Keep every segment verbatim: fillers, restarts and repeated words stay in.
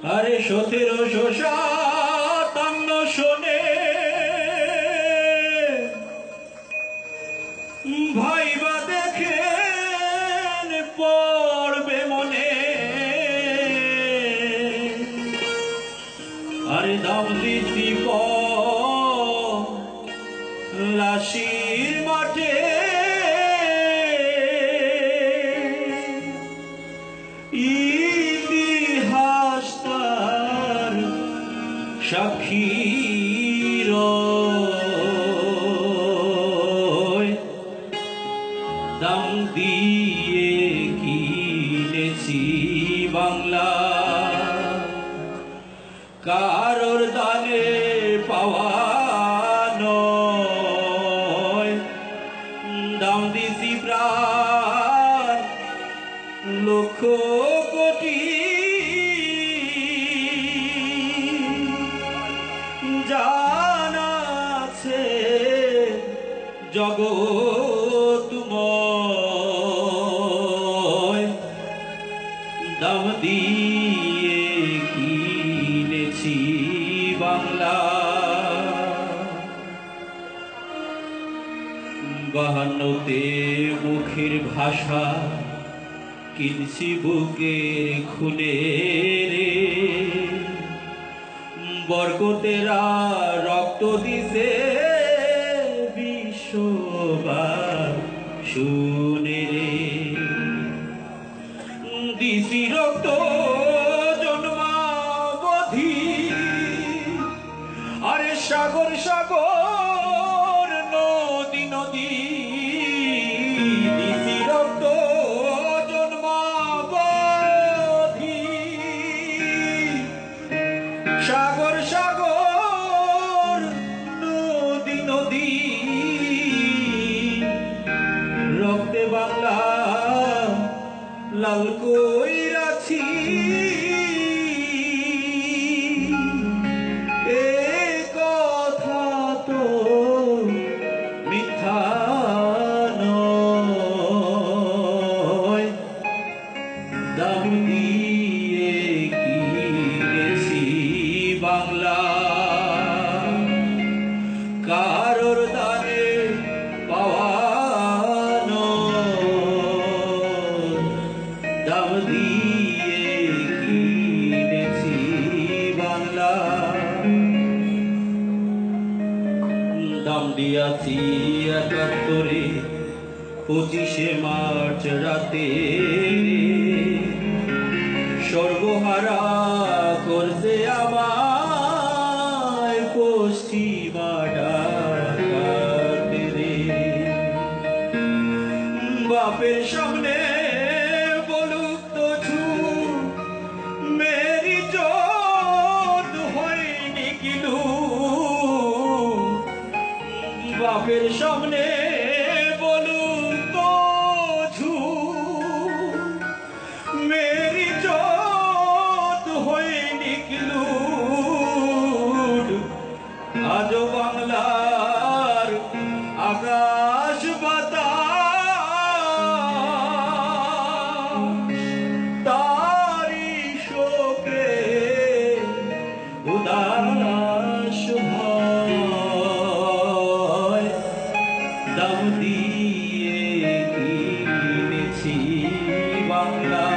আরে সতেরোশো সাতান্ন শোনে ভাইবা দেখেন পড়বে মনে। আরে দাম দিতি লাশির মাঠে ইতিহাস তার সাক্ষী রয়। দাম দিয়ে কিনেছি বাংলা, কারোর দানে পাওয়া নয়। দাম দিছি প্রাণ লক্ষ কোটি, জানা আছে জগৎময়। দাম দিয়ে কিনেছি বাংলা, বাহান্নতে মুখের ভাষা কিনছি বুকের খুলে রে। বরকতেরা রক্ত দিছে বিশ্ববার শুনে রে। দিছি রক্ত জন্মাবধি, আরে সাগর সাগর নদী নদী। দিছি রক্ত জন্মাবধি, সাগর সাগর নদী নদী। রক্তে বাংলা লাল কইরাছি, এ কথা তো মিথ্যা নয়। দাম দিয়ে কিনেছি বাংলা, কারোর দানে পাওয়া নয়। দাম দিয়ে কিনেছি বাংলা, দাম দিয়াছি একাত্তরে পঁচিশে মার্চ রাতে। সর্বহারা করছে আমায় পশ্চিমা ডাকাতে রে। বাপের সামনে বলুক তো ঝুট, মেরি জোট হয়নি কিলু। বাপের সামনে বলুক তো ঝুট, মেরি জোট হয়নি কিলু। আজও বাংলার আকাশ বাতাস তারি শোকে উদাস ভয়। দাম দিয়ে কিনেছি বাংলা,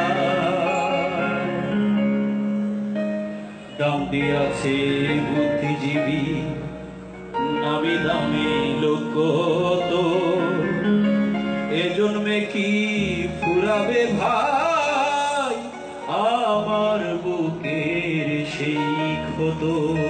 দাম দিয়াছে বুদ্ধিজীবী নামি দামি লোক তো। এ জন্মে কি ফুরাবে ভাই আমার বুকের সেই ক্ষত।